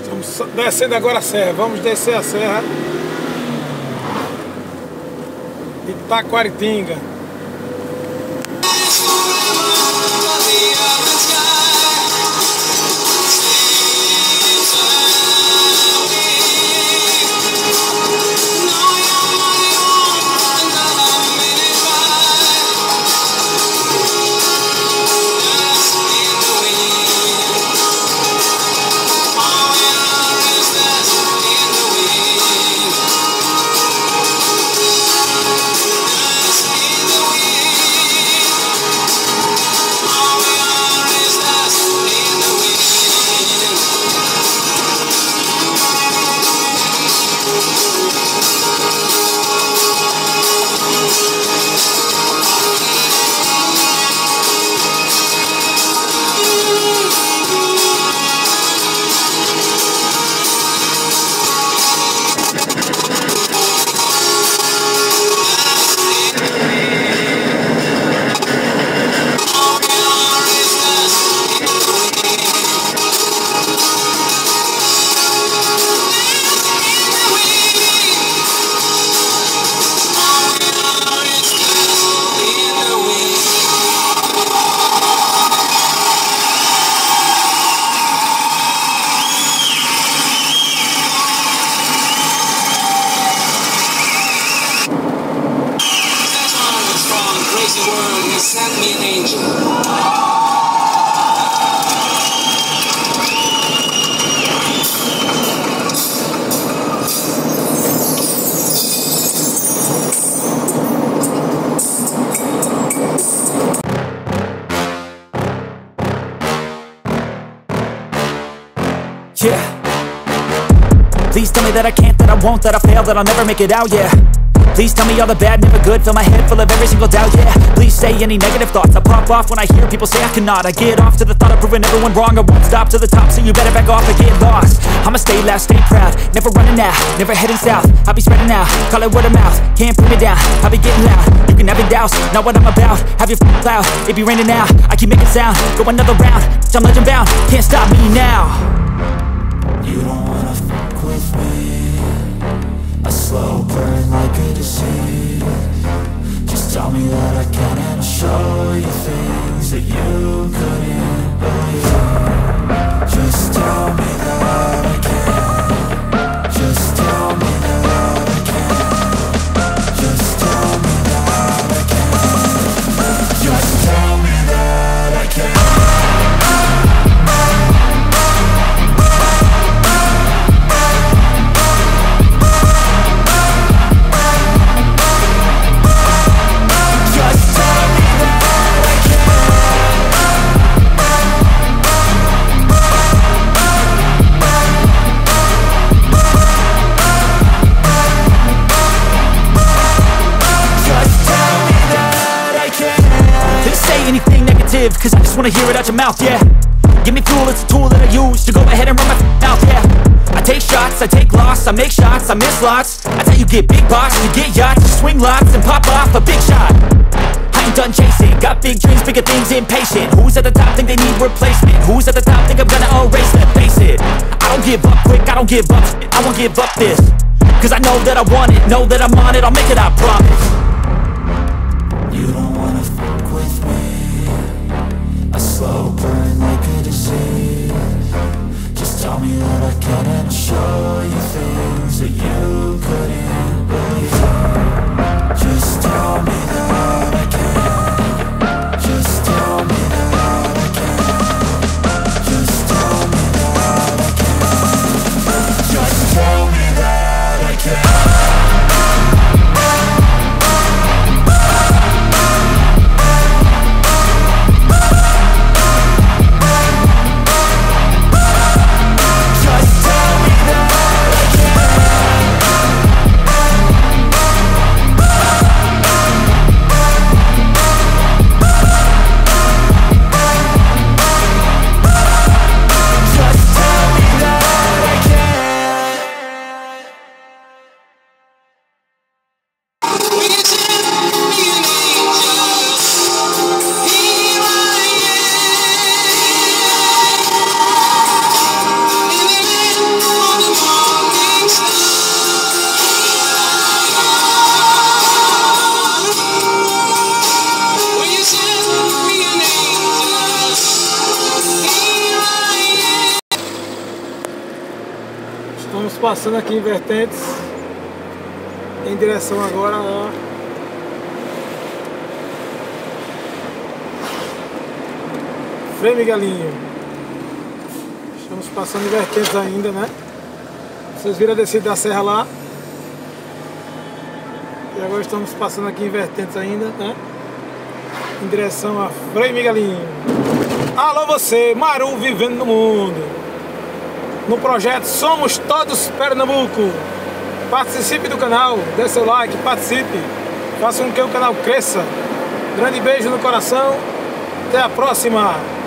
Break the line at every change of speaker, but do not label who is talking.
Estamos descendo agora a serra. Vamos descer a serra de Taquaritinga.
Send me an angel.
Yeah. Please tell me that I can't, that I won't, that I fail, that I'll never make it out, yeah. Please tell me all the bad, never good. Fill my head full of every single doubt, yeah. Please say any negative thoughts. I pop off when I hear people say I cannot. I get off to the thought of proving everyone wrong. I won't stop to the top, so you better back off and get lost. I'ma stay loud, stay proud, never running out, never heading south. I'll be spreading out, call it word of mouth. Can't put me down, I'll be getting loud. You can have your doubts, not what I'm about. Have your cloud, it be raining now. I keep making sound, go another round. I'm legend bound, can't stop me now.
You don't wanna fuck with me. A slow burn like a disease. Just tell me that I can and I'll show you things that you couldn't believe. Just tell me that I can. Just tell me that I can. Just tell me that I can. Just tell me that I can.
Cause I just wanna hear it out your mouth, yeah. Give me fuel, it's a tool that I use to go ahead and run my mouth, yeah. I take shots, I take loss, I make shots, I miss lots. That's how you get big box, you get yachts, you swing lots and pop off a big shot. I ain't done chasing, got big dreams, bigger things, impatient. Who's at the top think they need replacement? Who's at the top think I'm gonna erase them? Face it, I don't give up quick, I don't give up shit, I won't give up this. Cause I know that I want it, know that I'm on it, I'll make it, I promise.
You don't wanna fuck with me. A slow burn like a disease. Just tell me that I can and I'll show you things that you couldn't believe. Just tell me that I can. Just tell me that I can. Just tell me that I can. Just tell me that I can.
passando aqui em Vertentes, em direção agora a Frei Miguelinho. Estamos passando em Vertentes ainda, né? Vocês viram a descida da serra lá. E agora estamos passando aqui em Vertentes ainda, né? Em direção a Frei Miguelinho. Alô você, Maru vivendo no mundo. No projeto Somos Todos Pernambuco. Participe do canal, dê seu like, participe. Faça com que o canal cresça. Grande beijo no coração. Até a próxima.